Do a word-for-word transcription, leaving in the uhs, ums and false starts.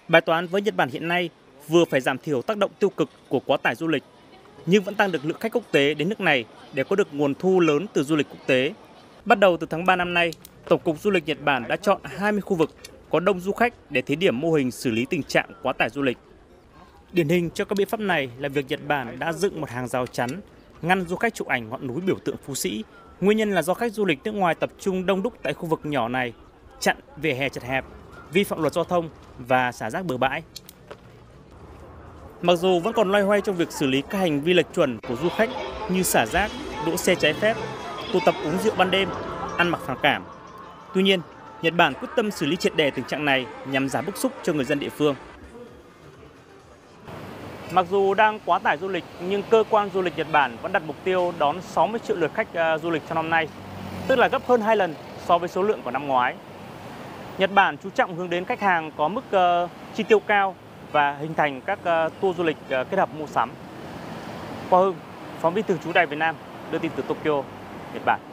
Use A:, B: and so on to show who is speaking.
A: Bài toán với Nhật Bản hiện nay vừa phải giảm thiểu tác động tiêu cực của quá tải du lịch, nhưng vẫn tăng được lượng khách quốc tế đến nước này để có được nguồn thu lớn từ du lịch quốc tế. Bắt đầu từ tháng ba năm nay, Tổng cục Du lịch Nhật Bản đã chọn hai mươi khu vực có đông du khách để thí điểm mô hình xử lý tình trạng quá tải du lịch. Điển hình cho các biện pháp này là việc Nhật Bản đã dựng một hàng rào chắn ngăn du khách chụp ảnh ngọn núi biểu tượng Phú Sĩ. Nguyên nhân là do khách du lịch nước ngoài tập trung đông đúc tại khu vực nhỏ này, chặn vỉa hè chật hẹp, vi phạm luật giao thông và xả rác bừa bãi. Mặc dù vẫn còn loay hoay trong việc xử lý các hành vi lệch chuẩn của du khách như xả rác, đỗ xe trái phép, tụ tập uống rượu ban đêm, ăn mặc phản cảm. Tuy nhiên, Nhật Bản quyết tâm xử lý triệt để tình trạng này nhằm giảm bức xúc cho người dân địa phương. Mặc dù đang quá tải du lịch, nhưng cơ quan du lịch Nhật Bản vẫn đặt mục tiêu đón sáu mươi triệu lượt khách du lịch trong năm nay, tức là gấp hơn hai lần so với số lượng của năm ngoái. Nhật Bản chú trọng hướng đến khách hàng có mức uh, chi tiêu cao và hình thành các uh, tour du lịch uh, kết hợp mua sắm. Quang Hưng, phóng viên thường trú Đài Việt Nam, đưa tin từ Tokyo, Nhật Bản.